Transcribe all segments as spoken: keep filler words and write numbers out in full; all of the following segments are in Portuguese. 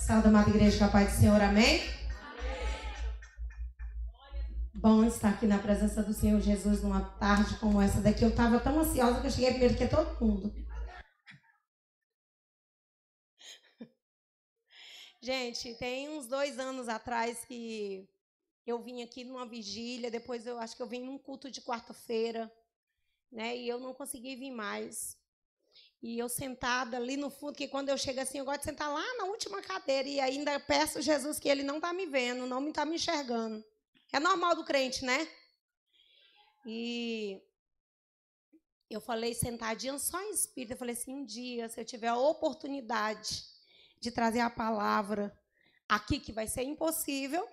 Salve, amada igreja, com a paz do Senhor, amém? Bom estar aqui na presença do Senhor Jesus numa tarde como essa daqui. Eu estava tão ansiosa que eu cheguei primeiro que todo mundo. Gente, tem uns dois anos atrás que eu vim aqui numa vigília, depois eu acho que eu vim num culto de quarta-feira, né? E eu não consegui vir mais. E eu sentada ali no fundo, que quando eu chego assim, eu gosto de sentar lá na última cadeira e ainda peço a Jesus que ele não está me vendo, não está me enxergando. É normal do crente, né? E eu falei sentadinha só em espírito, eu falei assim, um dia, se eu tiver a oportunidade de trazer a palavra aqui, que vai ser impossível,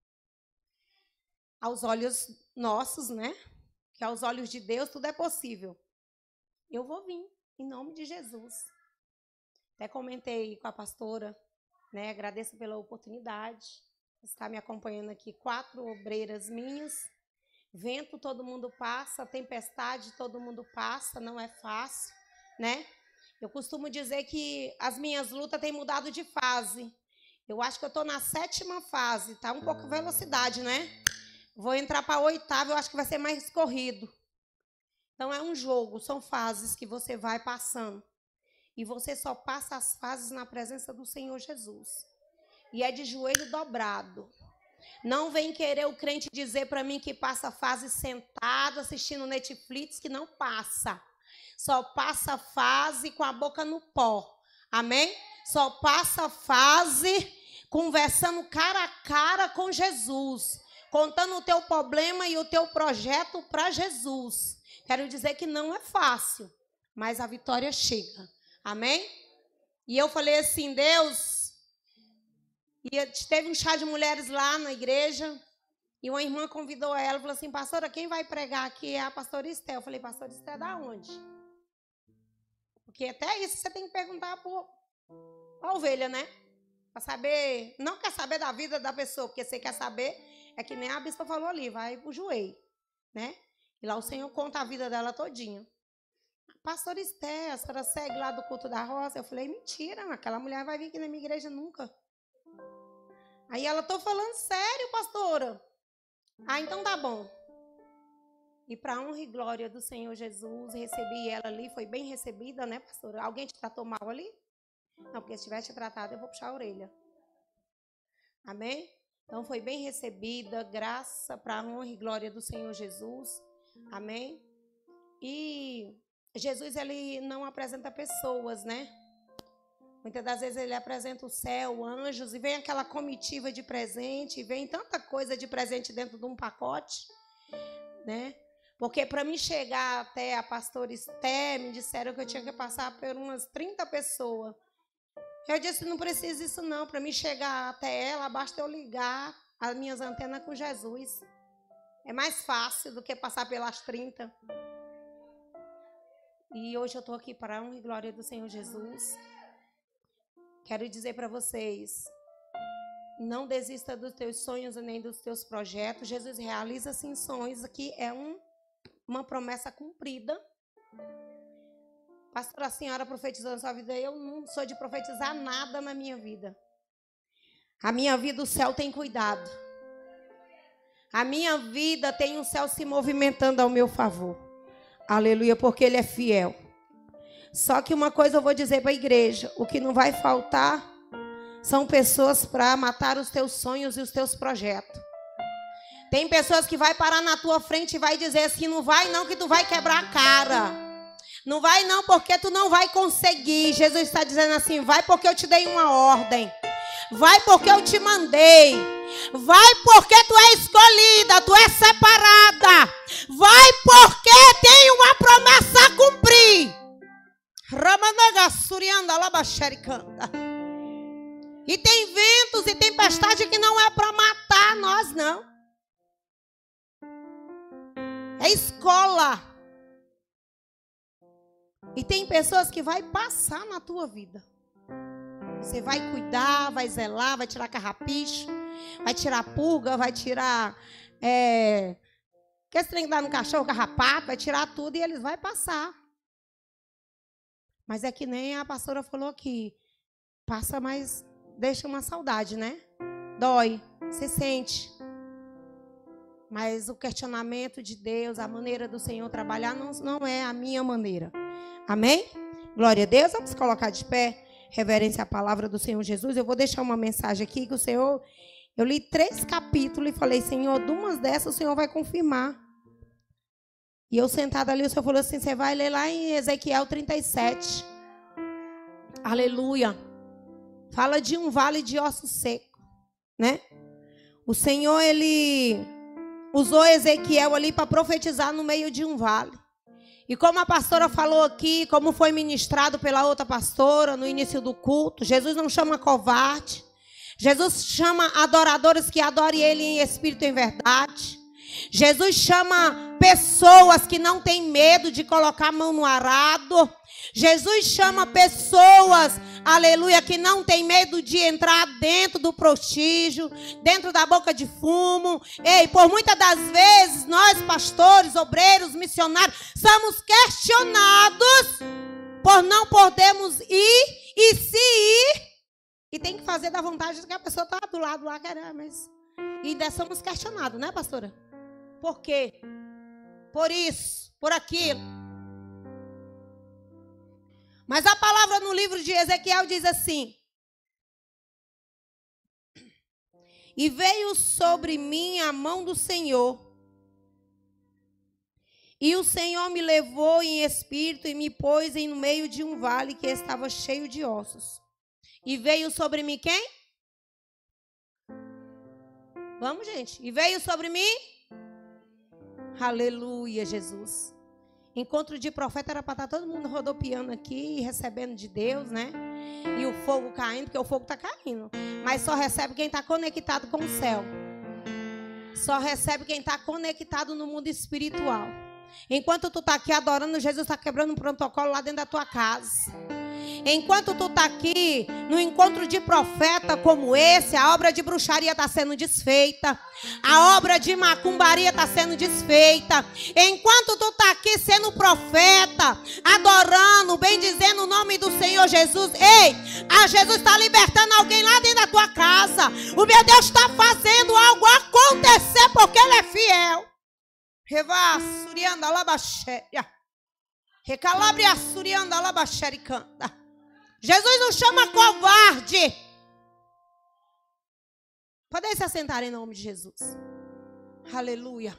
aos olhos nossos, né? Que aos olhos de Deus tudo é possível. Eu vou vir, em nome de Jesus. Até comentei com a pastora, né? Agradeço pela oportunidade. Está me acompanhando aqui quatro obreiras minhas. Vento todo mundo passa, tempestade todo mundo passa, não é fácil, né? Eu costumo dizer que as minhas lutas têm mudado de fase. Eu acho que eu estou na sétima fase, tá um pouco velocidade, né? Vou entrar para a oitava, eu acho que vai ser mais corrido. Então é um jogo, são fases que você vai passando. E você só passa as fases na presença do Senhor Jesus. E é de joelho dobrado. Não vem querer o crente dizer para mim que passa fase sentado assistindo Netflix, que não passa. Só passa fase com a boca no pó. Amém? Só passa fase conversando cara a cara com Jesus. Contando o teu problema e o teu projeto para Jesus. Quero dizer que não é fácil, mas a vitória chega. Amém? E eu falei assim, Deus... E teve um chá de mulheres lá na igreja, e uma irmã convidou ela, falou assim, pastora, quem vai pregar aqui é a pastora Esté. Eu falei, pastora Esté, da onde? Porque até isso você tem que perguntar para a ovelha, né? Para saber, não quer saber da vida da pessoa, porque você quer saber, é que nem a bispa falou ali, vai pro joelho, né? E lá o Senhor conta a vida dela todinha. Pastora Esté, a senhora segue lá do culto da roça? Eu falei, mentira, aquela mulher vai vir aqui na minha igreja nunca. Aí ela, tô falando sério, pastora. Ah, então tá bom. E para honra e glória do Senhor Jesus, recebi ela ali, foi bem recebida, né, pastora? Alguém te tratou mal ali? Não, porque se tivesse te tratado, eu vou puxar a orelha. Amém? Então foi bem recebida, graça para a honra e glória do Senhor Jesus. Amém? E Jesus, ele não apresenta pessoas, né? Muitas das vezes ele apresenta o céu, anjos, e vem aquela comitiva de presente, e vem tanta coisa de presente dentro de um pacote, né? Porque para mim chegar até a pastora Esté, me disseram que eu tinha que passar por umas trinta pessoas. Eu disse, não precisa isso não, para mim chegar até ela, basta eu ligar as minhas antenas com Jesus. É mais fácil do que passar pelas trinta. E hoje eu estou aqui para a honra e glória do Senhor Jesus. Quero dizer para vocês, não desista dos teus sonhos e nem dos teus projetos. Jesus realiza sim sonhos, aqui é um, uma promessa cumprida. Pastora, a senhora profetizou na sua vida, eu não sou de profetizar nada na minha vida. A minha vida o céu tem cuidado. A minha vida tem o céu se movimentando ao meu favor. Aleluia, porque ele é fiel. Só que uma coisa eu vou dizer para a igreja, o que não vai faltar são pessoas para matar os teus sonhos e os teus projetos. Tem pessoas que vai parar na tua frente e vai dizer assim, não vai não que tu vai quebrar a cara. Não vai não porque tu não vai conseguir. Jesus está dizendo assim, vai porque eu te dei uma ordem. Vai porque eu te mandei. Vai porque tu é escolhida, tu é separada. Vai porque tem uma promessa a cumprir. E tem ventos e tempestade que não é para matar nós, não. É escola. E tem pessoas que vai passar na tua vida. Você vai cuidar, vai zelar, vai tirar carrapicho, vai tirar pulga, vai tirar... É, que esse trem que dá no cachorro, carrapato, vai tirar tudo e eles vão passar. Mas é que nem a pastora falou aqui. Passa mais deixa uma saudade, né? Dói, você sente. Mas o questionamento de Deus, a maneira do Senhor trabalhar, não, não é a minha maneira. Amém? Glória a Deus. Vamos colocar de pé, reverência à palavra do Senhor Jesus. Eu vou deixar uma mensagem aqui que o Senhor... Eu li três capítulos e falei, Senhor, de umas dessas o Senhor vai confirmar. E eu sentada ali, o Senhor falou assim, você vai ler lá em Ezequiel trinta e sete. Aleluia. Fala de um vale de ossos secos, né? O Senhor, ele usou Ezequiel ali para profetizar no meio de um vale. E como a pastora falou aqui, como foi ministrado pela outra pastora no início do culto, Jesus não chama covarde. Jesus chama adoradores que adorem Ele em espírito e em verdade. Jesus chama pessoas que não têm medo de colocar a mão no arado. Jesus chama pessoas, aleluia, que não têm medo de entrar dentro do prostígio, dentro da boca de fumo. Ei, por muitas das vezes, nós pastores, obreiros, missionários, somos questionados por não podermos ir e se ir. E tem que fazer da vontade que a pessoa está do lado lá, querendo, mas... E ainda somos questionados, né, pastora? Por quê? Por isso, por aquilo. Mas a palavra no livro de Ezequiel diz assim: e veio sobre mim a mão do Senhor, e o Senhor me levou em espírito e me pôs em no meio de um vale que estava cheio de ossos. E veio sobre mim quem? Vamos, gente. E veio sobre mim? Aleluia, Jesus. Encontro de profeta era para estar todo mundo rodopiando aqui, recebendo de Deus, né? E o fogo caindo, porque o fogo está caindo. Mas só recebe quem está conectado com o céu. Só recebe quem está conectado no mundo espiritual. Enquanto tu está aqui adorando, Jesus está quebrando um protocolo lá dentro da tua casa. Enquanto tu está aqui no encontro de profeta como esse, a obra de bruxaria está sendo desfeita, a obra de macumbaria está sendo desfeita. Enquanto tu está aqui sendo profeta, adorando, bendizendo o nome do Senhor Jesus, ei, a Jesus está libertando alguém lá dentro da tua casa. O meu Deus está fazendo algo acontecer porque Ele é fiel. Revá, surianda, labaxéria. Recalabria, surianda, labaxéria, canta. Jesus não chama covarde. Podem se assentar em nome de Jesus. Aleluia.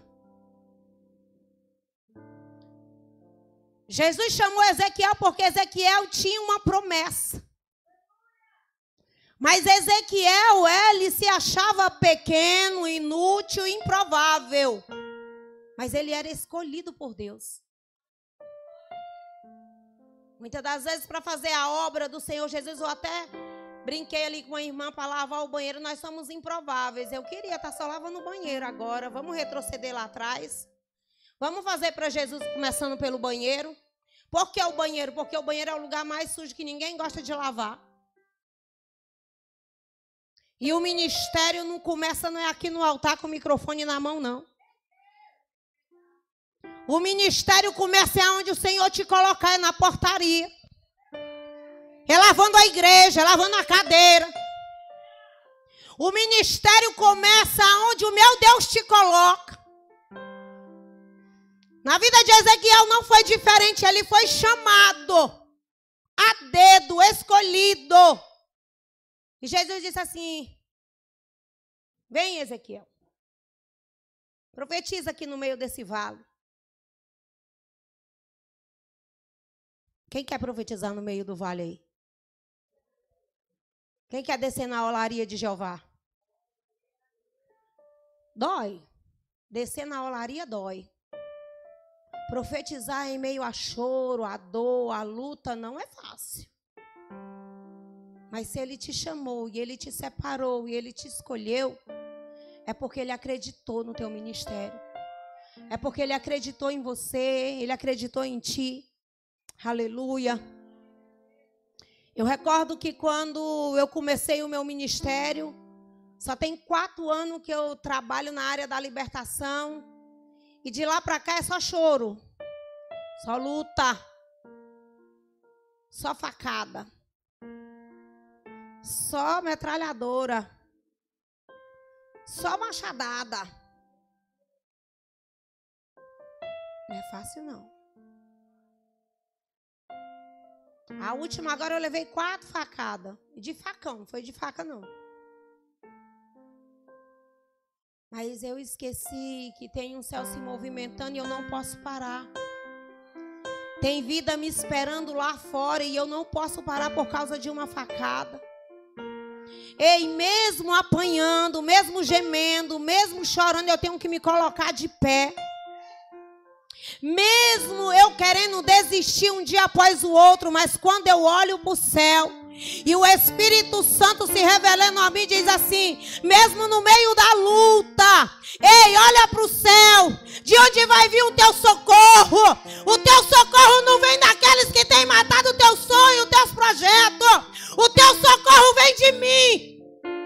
Jesus chamou Ezequiel porque Ezequiel tinha uma promessa. Mas Ezequiel, ele se achava pequeno, inútil, improvável. Mas ele era escolhido por Deus. Muitas das vezes, para fazer a obra do Senhor Jesus, eu até brinquei ali com a irmã para lavar o banheiro. Nós somos improváveis. Eu queria estar só lavando o banheiro agora. Vamos retroceder lá atrás. Vamos fazer para Jesus, começando pelo banheiro. Por que o banheiro? Porque o banheiro é o lugar mais sujo que ninguém gosta de lavar. E o ministério não começa, não é aqui no altar com o microfone na mão, não. O ministério começa onde o Senhor te colocar, é na portaria. É lavando a igreja, é lavando a cadeira. O ministério começa onde o meu Deus te coloca. Na vida de Ezequiel não foi diferente, ele foi chamado a dedo, escolhido. E Jesus disse assim: vem, Ezequiel, profetiza aqui no meio desse vale. Quem quer profetizar no meio do vale aí? Quem quer descer na olaria de Jeová? Dói. Descer na olaria dói. Profetizar em meio a choro, a dor, a luta não é fácil. Mas se Ele te chamou e Ele te separou e Ele te escolheu, é porque Ele acreditou no teu ministério. É porque Ele acreditou em você, Ele acreditou em ti. Aleluia. Eu recordo que quando eu comecei o meu ministério, só tem quatro anos que eu trabalho na área da libertação. E de lá para cá é só choro, só luta, só facada. Só metralhadora. Só machadada. Não é fácil, não. A última agora eu levei quatro facadas. De facão, não foi de faca, não. Mas eu esqueci que tem um céu se movimentando e eu não posso parar. Tem vida me esperando lá fora e eu não posso parar por causa de uma facada. Ei, mesmo apanhando, mesmo gemendo, mesmo chorando, eu tenho que me colocar de pé. Mesmo eu querendo desistir um dia após o outro, mas quando eu olho para o céu e o Espírito Santo se revelando a mim, diz assim, mesmo no meio da luta, ei, olha para o céu, de onde vai vir o teu socorro? O teu socorro não vem daqueles que têm matado o teu sonho, os teus projetos. O teu socorro vem de mim.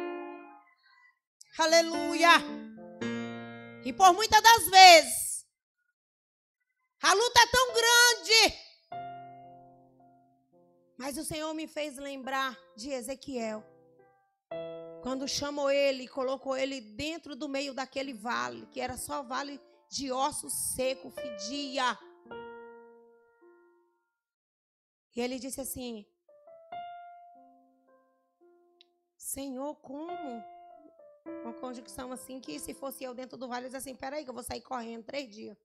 Aleluia. E por muitas das vezes a luta é tão grande, mas o Senhor me fez lembrar de Ezequiel, quando chamou ele e colocou ele dentro do meio daquele vale, que era só vale de ossos secos, fedia. E ele disse assim, Senhor, como? Uma conjunção assim, que se fosse eu dentro do vale, eu disse assim, peraí que eu vou sair correndo três dias.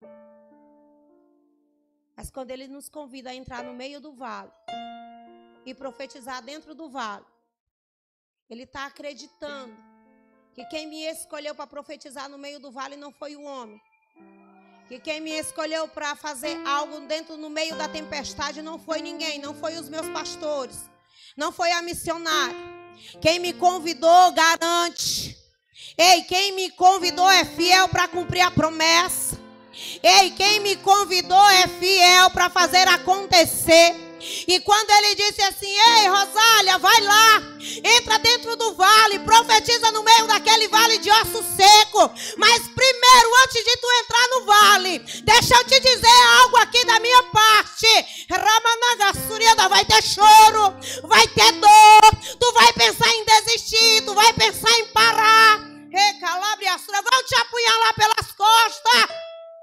Mas quando ele nos convida a entrar no meio do vale e profetizar dentro do vale, ele está acreditando que quem me escolheu para profetizar no meio do vale não foi o homem. Que quem me escolheu para fazer algo dentro no meio da tempestade não foi ninguém, não foi os meus pastores, não foi a missionária. Quem me convidou garante. Ei, quem me convidou é fiel para cumprir a promessa. Ei, quem me convidou é fiel para fazer acontecer. E quando ele disse assim, ei, Rosália, vai lá, entra dentro do vale, profetiza no meio daquele vale de osso seco. Mas primeiro, antes de tu entrar no vale, deixa eu te dizer algo aqui da minha parte. Ramanagassuriada, vai ter choro, vai ter dor, tu vai pensar em desistir, tu vai pensar em parar. Ei, Calabriassura, vão te apunhalar pelas costas.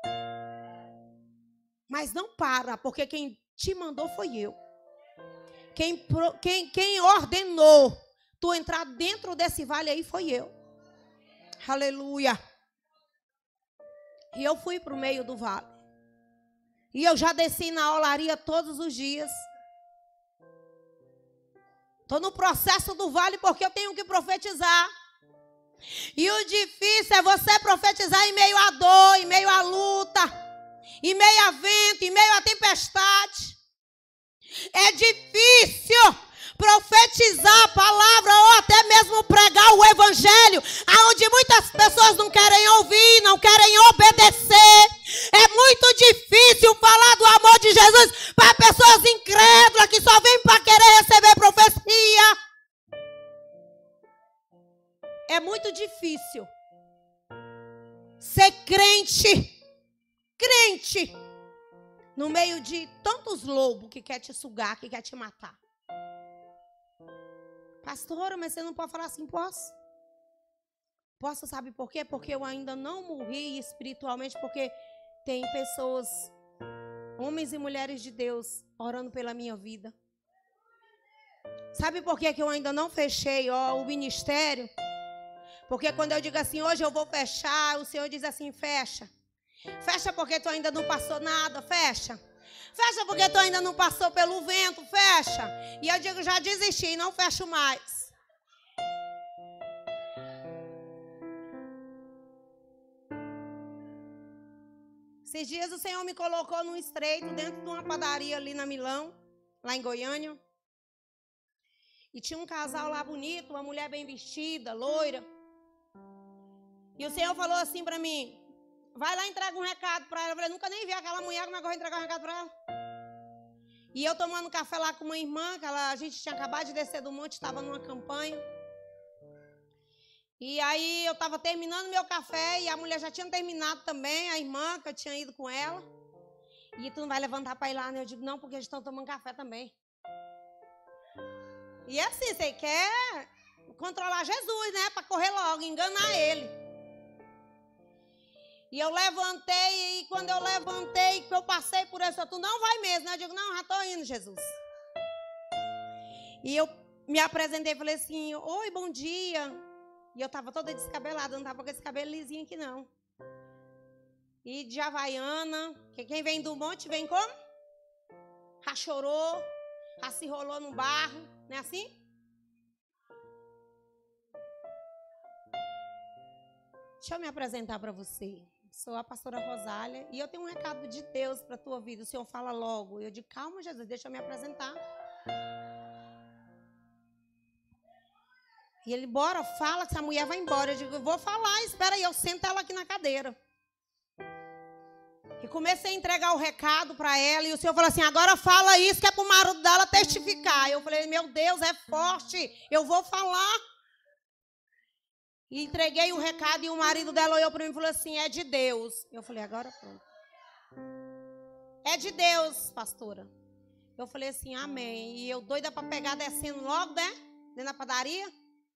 Mas não para, porque quem te mandou foi eu. Quem, quem, quem ordenou tu entrar dentro desse vale aí foi eu. Aleluia. E eu fui para o meio do vale. E eu já desci na olaria todos os dias. Estou no processo do vale porque eu tenho que profetizar. E o difícil é você profetizar em meio à dor, em meio à luta, em meio a vento, em meio a tempestade. É difícil profetizar a palavra ou até mesmo pregar o evangelho, aonde muitas pessoas não querem ouvir, não querem obedecer. É muito difícil falar do amor de Jesus para pessoas incrédulas que só vêm para querer receber profecia. É muito difícil ser crente. Crente, no meio de tantos lobos que quer te sugar, que quer te matar. Pastora, mas você não pode falar assim? Posso? Posso, sabe por quê? Porque eu ainda não morri espiritualmente, porque tem pessoas, homens e mulheres de Deus, orando pela minha vida. Sabe por quê que eu ainda não fechei ó, o ministério? Porque quando eu digo assim, hoje eu vou fechar, o Senhor diz assim, fecha. Fecha porque tu ainda não passou nada, fecha. Fecha porque tu ainda não passou pelo vento, fecha. E eu digo, já desisti, não fecho mais. Esses dias o Senhor me colocou num estreito dentro de uma padaria ali na Milão, lá em Goiânia. E tinha um casal lá bonito, uma mulher bem vestida, loira. E o Senhor falou assim para mim, vai lá e entrega um recado para ela. Eu falei, nunca nem vi aquela mulher, como é que eu vou entregar um recado para ela? E eu tomando café lá com uma irmã, que ela, a gente tinha acabado de descer do monte, estava numa campanha. E aí eu estava terminando meu café e a mulher já tinha terminado também, a irmã, que eu tinha ido com ela. E tu não vai levantar para ir lá, né? Eu digo, não, porque eles estão tomando café também. E assim, você quer controlar Jesus, né? Para correr logo, enganar ele. E eu levantei, e quando eu levantei, que eu passei por isso, tu não vai mesmo, né? Eu digo, não, já estou indo, Jesus. E eu me apresentei e falei assim, oi, bom dia. E eu estava toda descabelada, não estava com esse cabelo lisinho aqui, não. E de Havaiana, que quem vem do monte vem como? Já chorou, já se rolou no barro, não é assim? Deixa eu me apresentar para você. Sou a pastora Rosália e eu tenho um recado de Deus para a tua vida. O Senhor fala logo. Eu digo, calma, Jesus, deixa eu me apresentar. E ele, bora, fala que essa mulher vai embora. Eu digo, eu vou falar, espera aí, eu sento ela aqui na cadeira. E comecei a entregar o recado para ela. E o Senhor falou assim, agora fala isso que é para o marido dela testificar. Eu falei, meu Deus, é forte, eu vou falar. E entreguei o recado e o marido dela olhou para mim e falou assim, é de Deus. Eu falei, agora pronto. É de Deus, pastora. Eu falei assim, amém. E eu doida para pegar descendo logo, né? Dentro da padaria.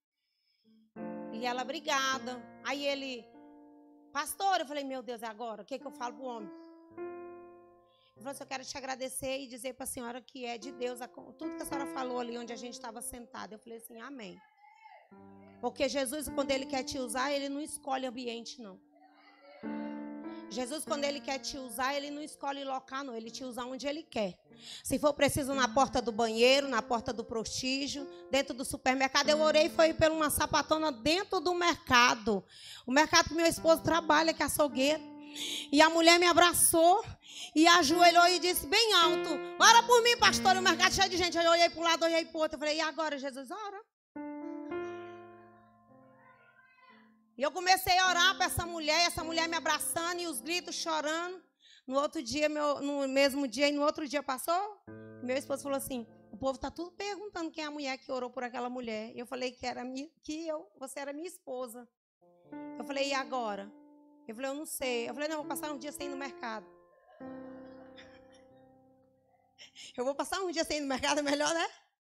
E ela, obrigada. Aí ele, pastor, eu falei, meu Deus, é agora? O que, que eu falo pro homem? Ele falou assim, eu quero te agradecer e dizer para a senhora que é de Deus. Tudo que a senhora falou ali onde a gente estava sentada. Eu falei assim, amém. Porque Jesus, quando Ele quer te usar, Ele não escolhe ambiente, não. Jesus, quando Ele quer te usar, Ele não escolhe local, não. Ele te usa onde Ele quer. Se for preciso na porta do banheiro, na porta do prostígio, dentro do supermercado. Eu orei, foi por uma sapatona dentro do mercado. O mercado que meu esposo trabalha, que é açougueiro. E a mulher me abraçou e ajoelhou e disse bem alto, ora por mim, pastor, o mercado cheio de gente. Eu olhei para um lado, olhei para o outro. Eu falei, e agora, Jesus? Ora. E eu comecei a orar para essa mulher, e essa mulher me abraçando e os gritos chorando. No outro dia, meu, no mesmo dia, e no outro dia passou, meu esposo falou assim, o povo está tudo perguntando quem é a mulher que orou por aquela mulher. Eu falei que, era minha, que eu, você era minha esposa. Eu falei, e agora? Eu falei, eu não sei. Eu falei, não, eu vou passar um dia sem ir no mercado. Eu vou passar um dia sem ir no mercado, é melhor, né?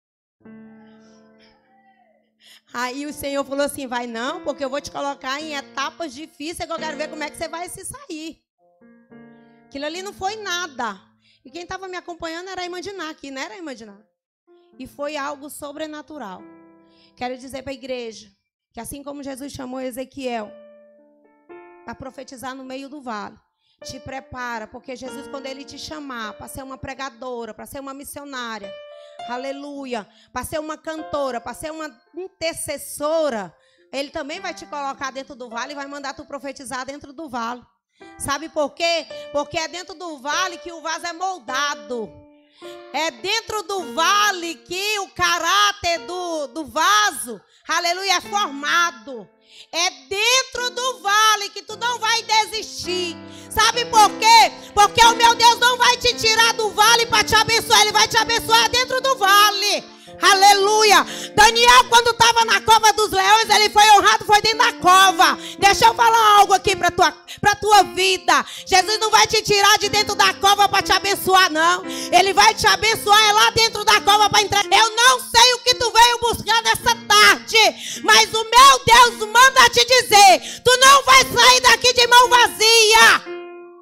Aí o Senhor falou assim, vai não, porque eu vou te colocar em etapas difíceis que eu quero ver como é que você vai se sair. Aquilo ali não foi nada. E quem estava me acompanhando era a irmã Diná aqui, não era a irmã Diná. E foi algo sobrenatural. Quero dizer para a igreja que assim como Jesus chamou Ezequiel para profetizar no meio do vale, te prepara, porque Jesus, quando Ele te chamar para ser uma pregadora, para ser uma missionária, aleluia, para ser uma cantora, para ser uma intercessora, Ele também vai te colocar dentro do vale e vai mandar tu profetizar dentro do vale. Sabe por quê? Porque é dentro do vale que o vaso é moldado. É dentro do vale que o caráter do, do vaso, aleluia, é formado. É dentro do vale que tu não vai desistir. Sabe por quê? Porque o meu Deus não vai te tirar do vale para te abençoar. Ele vai te abençoar dentro do vale. Aleluia. Daniel, quando estava na cova dos leões, ele foi honrado, foi dentro da cova. Deixa eu falar algo aqui para tua, para tua vida. Jesus não vai te tirar de dentro da cova para te abençoar, não. Ele vai te abençoar é lá dentro da cova para entrar. Eu não sei o que tu veio buscar nessa tarde, mas o meu Deus manda te dizer, tu não vai sair daqui de mão vazia.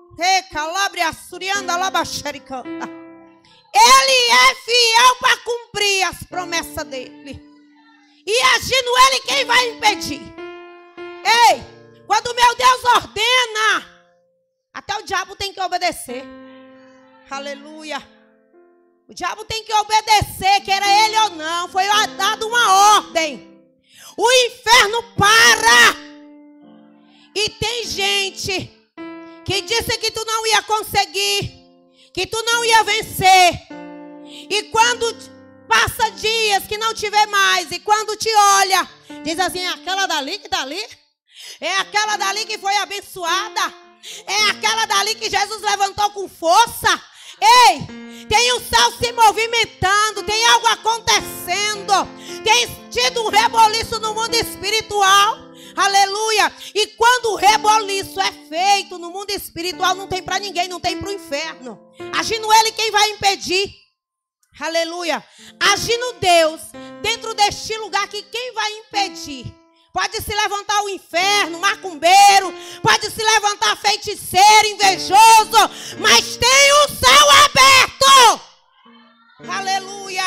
Ele é fiel para cumprir as promessas dele. E agindo ele, quem vai impedir? Ei, quando meu Deus ordena, até o diabo tem que obedecer. Aleluia. O diabo tem que obedecer, queira ele ou não. Foi dada uma ordem. O inferno para. E tem gente que disse que tu não ia conseguir, que tu não ia vencer. E quando passa dias que não te vê mais, e quando te olha, diz assim, é aquela dali que está ali? É aquela dali que foi abençoada? É aquela dali que Jesus levantou com força? Ei, tem o céu se movimentando, tem algo acontecendo, tem tido um reboliço no mundo espiritual. Aleluia. E quando o reboliço é feito no mundo espiritual, não tem para ninguém, não tem para o inferno. Agindo ele, quem vai impedir? Aleluia. Agindo Deus dentro deste lugar que quem vai impedir? Pode se levantar o inferno, macumbeiro, pode se levantar feiticeiro, invejoso, mas tem o céu aberto. Aleluia.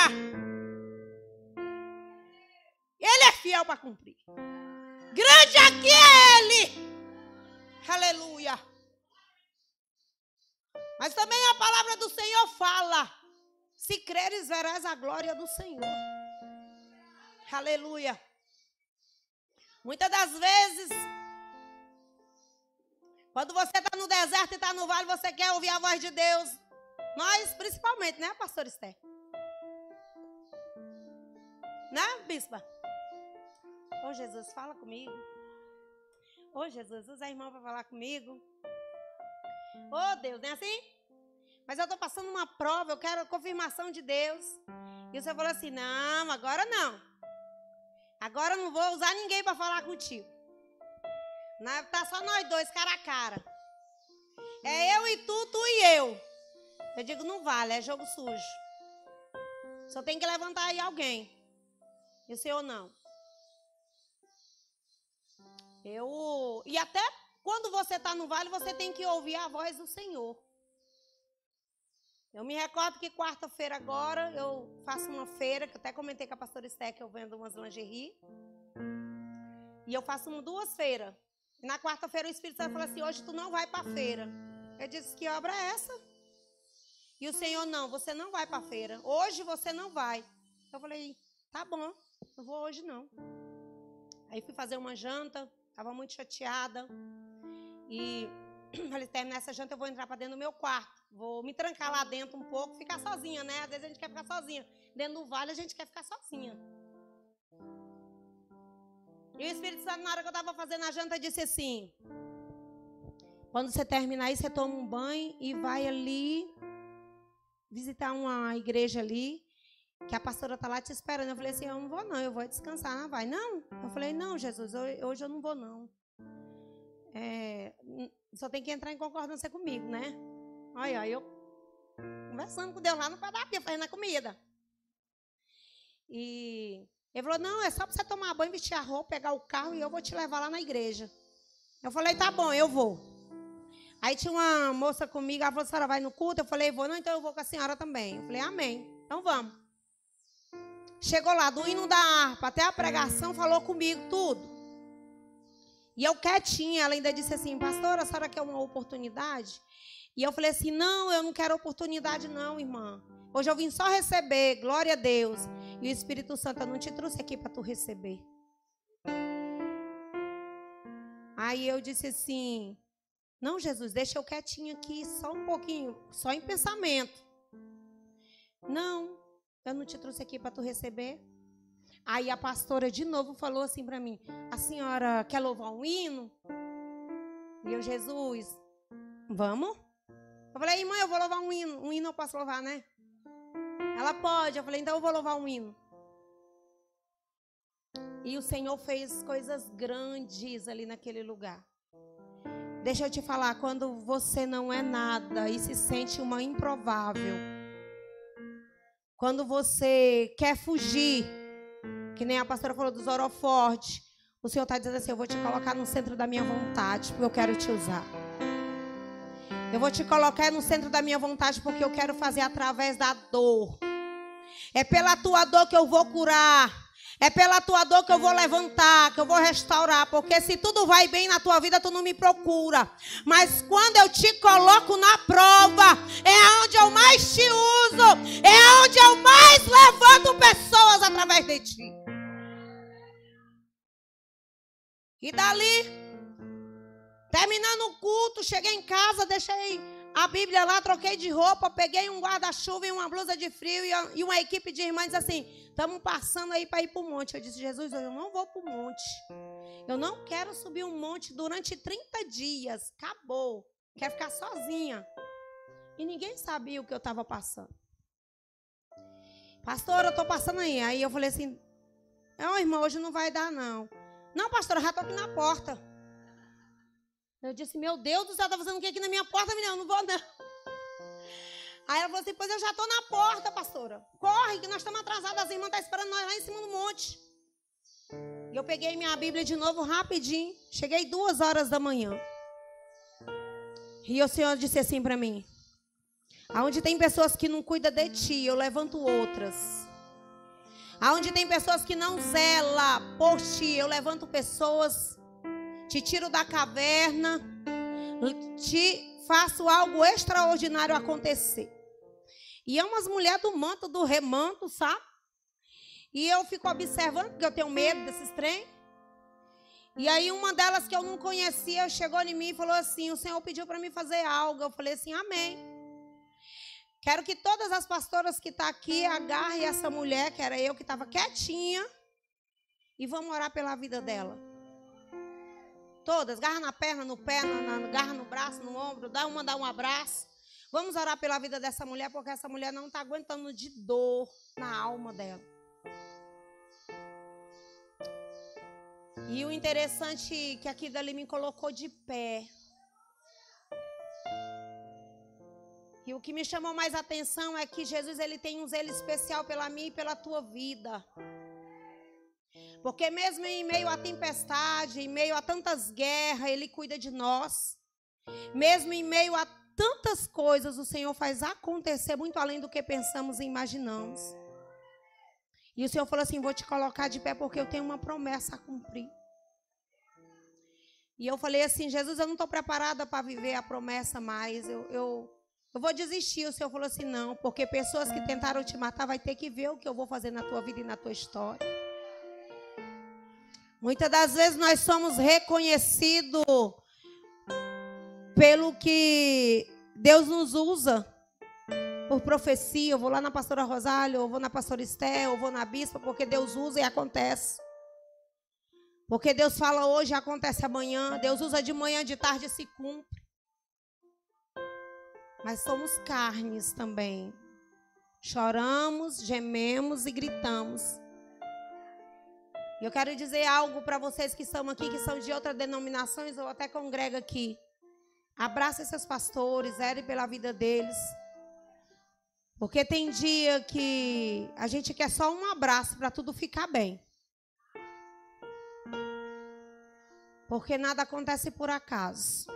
Ele é fiel para cumprir. Grande aqui é Ele. Aleluia. Mas também a palavra do Senhor fala: se creres, verás a glória do Senhor. Aleluia. Muitas das vezes, quando você está no deserto e está no vale, você quer ouvir a voz de Deus. Nós, principalmente, né, pastor Esther? Né, bispa? Ô, Jesus, fala comigo. Ô, Jesus, usa a irmã para falar comigo. Ô, Deus, não é assim? Mas eu estou passando uma prova, eu quero a confirmação de Deus. E você falou assim: não, agora não. Agora eu não vou usar ninguém para falar contigo. Está só nós dois, cara a cara. É eu e tu, tu e eu. Eu digo: não vale, é jogo sujo. Só tem que levantar aí alguém. E o Senhor não. Eu... E até quando você está no vale, você tem que ouvir a voz do Senhor. Eu me recordo que quarta-feira agora eu faço uma feira, que eu até comentei com a pastora Esther que eu vendo umas lingerie. E eu faço uma, duas feiras. E na quarta-feira o Espírito Santo falou assim: hoje tu não vai para a feira. Eu disse: que obra é essa? E o Senhor: não, você não vai para a feira. Hoje você não vai. Eu falei: tá bom, não vou hoje não. Aí fui fazer uma janta, estava muito chateada. E falei: terminar essa janta eu vou entrar para dentro do meu quarto. Vou me trancar lá dentro um pouco, ficar sozinha, né? Às vezes a gente quer ficar sozinha. Dentro do vale a gente quer ficar sozinha. E o Espírito Santo, na hora que eu estava fazendo a janta, disse assim: quando você terminar aí, você toma um banho e vai ali visitar uma igreja ali, que a pastora está lá te esperando. Eu falei assim: eu não vou não, eu vou descansar. Ela vai: não. Eu falei: não, Jesus, hoje eu não vou não. É, só tem que entrar em concordância comigo, né? Olha, aí eu conversando com Deus lá no padapia, fazendo a comida. E ele falou: não, é só para você tomar banho, vestir a roupa, pegar o carro e eu vou te levar lá na igreja. Eu falei: tá bom, eu vou. Aí tinha uma moça comigo, ela falou: a senhora vai no culto? Eu falei: vou. Não, então eu vou com a senhora também. Eu falei: amém, então vamos. Chegou lá, do hino da harpa até a pregação, falou comigo tudo. E eu quietinha, ela ainda disse assim: pastora, a senhora quer uma oportunidade? E eu falei assim: não, eu não quero oportunidade não, irmã. Hoje eu vim só receber, glória a Deus. E o Espírito Santo, eu não te trouxe aqui para tu receber. Aí eu disse assim: não, Jesus, deixa eu quietinha aqui só um pouquinho, só em pensamento. Não, eu não te trouxe aqui para tu receber. Aí a pastora de novo falou assim para mim: a senhora quer louvar um hino? E eu: Jesus, vamos? Eu falei: irmã, eu vou louvar um hino. Um hino eu posso louvar, né? Ela: pode. Eu falei: então eu vou louvar um hino. E o Senhor fez coisas grandes ali naquele lugar. Deixa eu te falar, quando você não é nada e se sente uma improvável, quando você quer fugir, que nem a pastora falou dos holofotes, o Senhor está dizendo assim: eu vou te colocar no centro da minha vontade, porque eu quero te usar. Eu vou te colocar no centro da minha vontade, porque eu quero fazer através da dor. É pela tua dor que eu vou curar. É pela tua dor que eu vou levantar, que eu vou restaurar. Porque se tudo vai bem na tua vida, tu não me procura. Mas quando eu te coloco na prova, é onde eu mais te uso. É onde eu mais levanto pessoas através de ti. E dali, terminando o culto, cheguei em casa, deixei a Bíblia lá, troquei de roupa, peguei um guarda-chuva e uma blusa de frio e uma equipe de irmãs disse assim: estamos passando aí para ir para o monte. Eu disse: Jesus, eu não vou para o monte. Eu não quero subir um monte durante trinta dias. Acabou. Quero ficar sozinha. E ninguém sabia o que eu estava passando. Pastor, eu estou passando aí. Aí eu falei assim: não, irmã, hoje não vai dar não. Não, pastor, eu já estou aqui na porta. Eu disse: meu Deus do céu, está fazendo o que aqui na minha porta? Não, não vou não. Aí ela falou assim, pois eu já estou na porta, pastora. Corre, que nós estamos atrasados, as irmãs estão esperando nós lá em cima do monte. E eu peguei minha Bíblia de novo rapidinho. Cheguei duas horas da manhã. E o Senhor disse assim para mim, aonde tem pessoas que não cuidam de ti, eu levanto outras. Aonde tem pessoas que não zelam por ti, eu levanto pessoas, te tiro da caverna, te faço algo extraordinário acontecer. E é umas mulheres do manto, do remanto, sabe? E eu fico observando, porque eu tenho medo desses trem. E aí uma delas que eu não conhecia, chegou em mim e falou assim, o Senhor pediu para mim fazer algo. Eu falei assim, amém. Quero que todas as pastoras que estão aqui agarrem essa mulher, que era eu, que estava quietinha, e vamos orar pela vida dela. Todas, garra na perna, no pé, na, na, garra no braço, no ombro, dá uma, dá um abraço. Vamos orar pela vida dessa mulher, porque essa mulher não está aguentando de dor na alma dela. E o interessante é que aqui dali me colocou de pé. E o que me chamou mais atenção é que Jesus ele tem um zelo especial pela minha e pela tua vida. Porque mesmo em meio à tempestade, em meio a tantas guerras, Ele cuida de nós. Mesmo em meio a tantas coisas, o Senhor faz acontecer muito além do que pensamos e imaginamos. E o Senhor falou assim, vou te colocar de pé porque eu tenho uma promessa a cumprir. E eu falei assim, Jesus, eu não estou preparada para viver a promessa mais, eu, eu, eu vou desistir. O Senhor falou assim, não, porque pessoas que tentaram te matar vai ter que ver o que eu vou fazer na tua vida e na tua história. Muitas das vezes nós somos reconhecidos pelo que Deus nos usa. Por profecia, eu vou lá na pastora Rosália, eu vou na pastora Esté, eu vou na bispa, porque Deus usa e acontece. Porque Deus fala hoje e acontece amanhã. Deus usa de manhã, de tarde se cumpre. Mas somos carnes também. Choramos, gememos e gritamos. E eu quero dizer algo para vocês que estão aqui, que são de outras denominações ou até congrega aqui. Abraça esses pastores, ore pela vida deles. Porque tem dia que a gente quer só um abraço para tudo ficar bem. Porque nada acontece por acaso.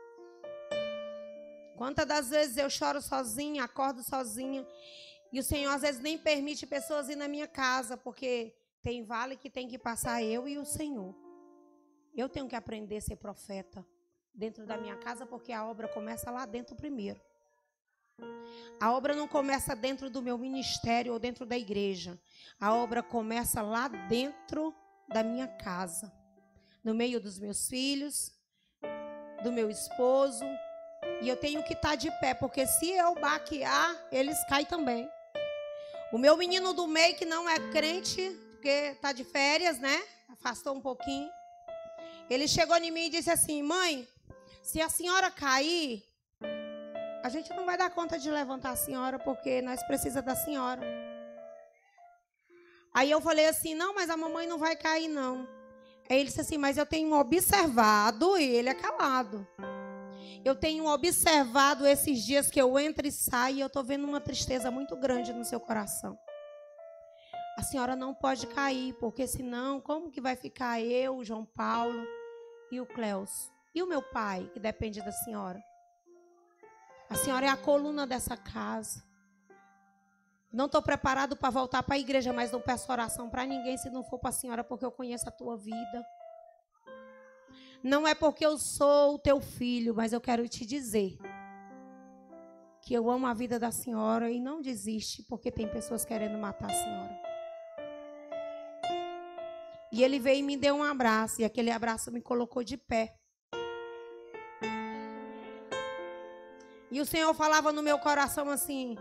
Quantas das vezes eu choro sozinha, acordo sozinha, e o Senhor às vezes nem permite pessoas ir na minha casa, porque tem vale que tem que passar eu e o Senhor. Eu tenho que aprender a ser profeta dentro da minha casa, porque a obra começa lá dentro primeiro. A obra não começa dentro do meu ministério ou dentro da igreja. A obra começa lá dentro da minha casa, no meio dos meus filhos, do meu esposo. E eu tenho que estar de pé, porque se eu baquear, eles caem também. O meu menino do meio, que não é crente, porque está de férias, né? Afastou um pouquinho. Ele chegou em mim e disse assim, mãe, se a senhora cair, a gente não vai dar conta de levantar a senhora, porque nós precisamos da senhora. Aí eu falei assim, não, mas a mamãe não vai cair, não. Aí ele disse assim, mas eu tenho observado, e ele é calado. Eu tenho observado esses dias que eu entro e saio, e eu estou vendo uma tristeza muito grande no seu coração. A senhora não pode cair, porque senão, como que vai ficar eu, o João Paulo e o Cleus? E o meu pai, que depende da senhora? A senhora é a coluna dessa casa. Não estou preparado para voltar para a igreja, mas não peço oração para ninguém se não for para a senhora, porque eu conheço a tua vida. Não é porque eu sou o teu filho, mas eu quero te dizer que eu amo a vida da senhora e não desiste, porque tem pessoas querendo matar a senhora. E ele veio e me deu um abraço, e aquele abraço me colocou de pé. E o Senhor falava no meu coração assim,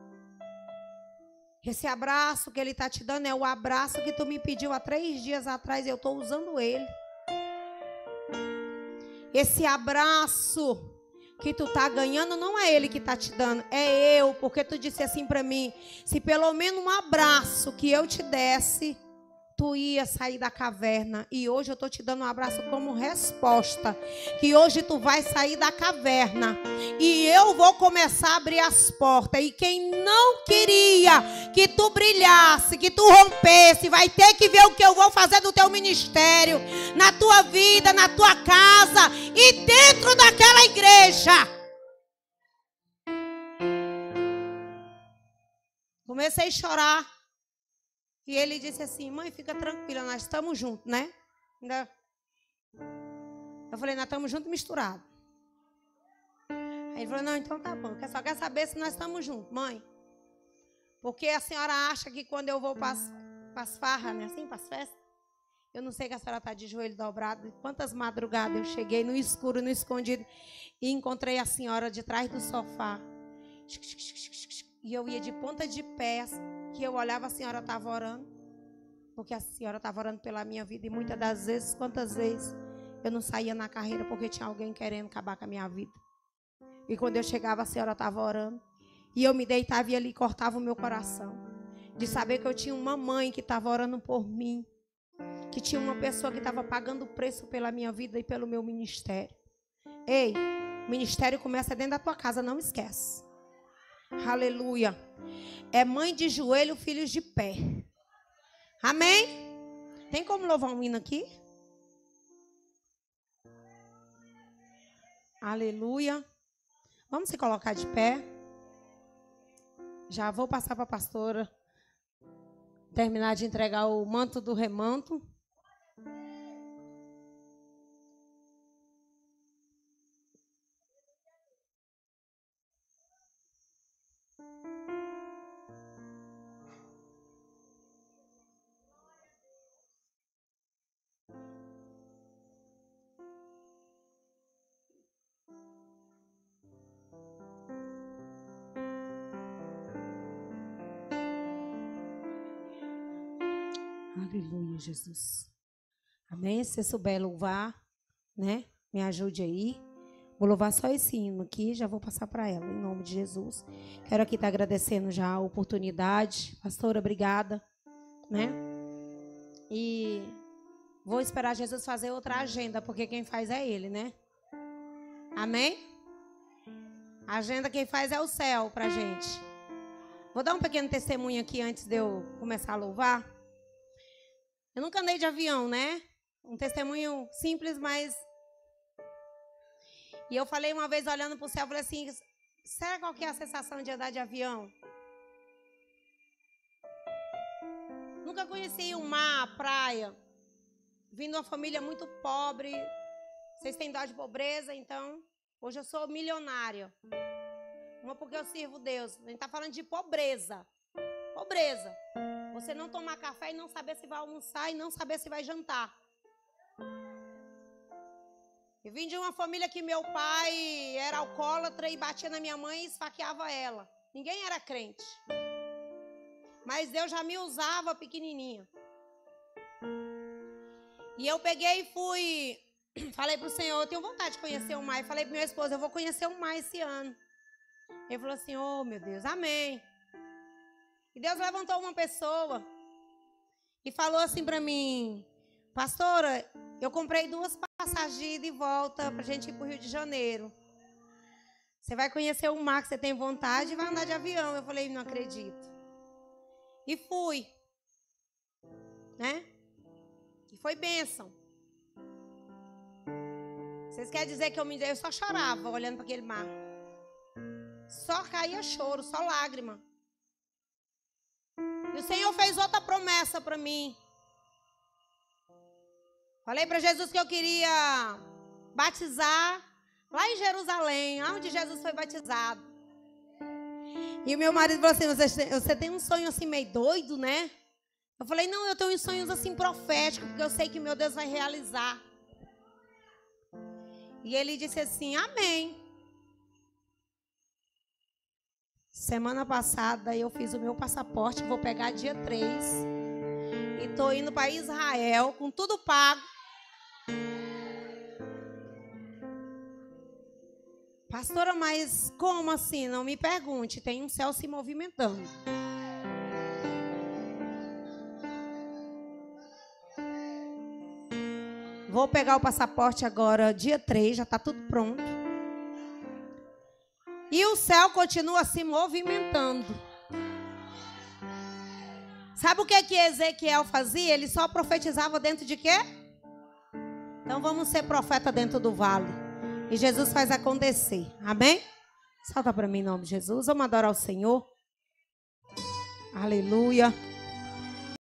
esse abraço que Ele está te dando é o abraço que tu me pediu há três dias atrás, e eu estou usando ele. Esse abraço que tu tá ganhando não é Ele que está te dando, é eu, porque tu disse assim para mim, se pelo menos um abraço que eu te desse, tu ia sair da caverna. E hoje eu estou te dando um abraço como resposta. Que hoje tu vai sair da caverna. E eu vou começar a abrir as portas. E quem não queria que tu brilhasse, que tu rompesse, vai ter que ver o que eu vou fazer do teu ministério, na tua vida, na tua casa e dentro daquela igreja. Comecei a chorar. E ele disse assim: mãe, fica tranquila, nós estamos juntos, né? Ainda... Eu falei: nós estamos juntos misturados. Aí ele falou: não, então tá bom, eu só quero saber se nós estamos juntos, mãe. Porque a senhora acha que quando eu vou para as farras, né, assim, para as festas, eu não sei que a senhora está de joelho dobrado. Quantas madrugadas eu cheguei no escuro, no escondido, e encontrei a senhora de trás do sofá. E eu ia de ponta de pé, que eu olhava, a senhora estava orando, porque a senhora estava orando pela minha vida, e muitas das vezes, quantas vezes, eu não saía na carreira porque tinha alguém querendo acabar com a minha vida. E quando eu chegava, a senhora estava orando, e eu me deitava e ali cortava o meu coração, de saber que eu tinha uma mãe que estava orando por mim, que tinha uma pessoa que estava pagando o preço pela minha vida e pelo meu ministério. Ei, o ministério começa dentro da tua casa, não esquece. Aleluia. É mãe de joelho, filhos de pé. Amém? Tem como louvar um hino aqui? Aleluia. Vamos se colocar de pé. Já vou passar para a pastora terminar de entregar o manto do remanto. Aleluia, Jesus. Amém? Se você souber louvar, né? Me ajude aí. Vou louvar só esse hino aqui, já vou passar para ela, em nome de Jesus. Quero aqui estar agradecendo já a oportunidade. Pastora, obrigada, né? E vou esperar Jesus fazer outra agenda, porque quem faz é Ele, né? Amém? A agenda quem faz é o céu pra gente. Vou dar um pequeno testemunho aqui antes de eu começar a louvar. Eu nunca andei de avião, né? Um testemunho simples, mas... E eu falei uma vez, olhando para o céu, falei assim, será qual que é a sensação de andar de avião? Nunca conheci o mar, a praia. Vim de uma família muito pobre. Vocês têm dó de pobreza, então... Hoje eu sou milionária. Uma porque eu sirvo Deus. A gente está falando de pobreza. Pobreza. Você não tomar café e não saber se vai almoçar e não saber se vai jantar. Eu vim de uma família que meu pai era alcoólatra e batia na minha mãe e esfaqueava ela. Ninguém era crente. Mas Deus já me usava pequenininha. E eu peguei e fui... Falei para o Senhor, eu tenho vontade de conhecer o mar. E falei para minha esposa, eu vou conhecer o mar esse ano. Ele falou assim, oh meu Deus, amém. E Deus levantou uma pessoa e falou assim para mim, pastora, eu comprei duas passagens de volta para a gente ir para o Rio de Janeiro. Você vai conhecer o mar que você tem vontade e vai andar de avião. Eu falei, não acredito. E fui. Né? E foi bênção. Vocês querem dizer que eu me eu só chorava olhando para aquele mar. Só caía choro, só lágrima. E o Senhor fez outra promessa para mim. Falei para Jesus que eu queria batizar lá em Jerusalém, onde Jesus foi batizado. E o meu marido falou assim, você, você tem um sonho assim meio doido, né? Eu falei, não, eu tenho sonhos assim proféticos, porque eu sei que meu Deus vai realizar. E ele disse assim, amém. Semana passada eu fiz o meu passaporte, vou pegar dia três. E estou indo para Israel, com tudo pago. Pastora, mas como assim? Não me pergunte, tem um céu se movimentando. Vou pegar o passaporte agora, dia três, já está tudo pronto. E o céu continua se movimentando. Sabe o que que Ezequiel fazia? Ele só profetizava dentro de quê? Então vamos ser profeta dentro do vale. E Jesus faz acontecer. Amém? Salta para mim em nome de Jesus. Vamos adorar o Senhor. Aleluia.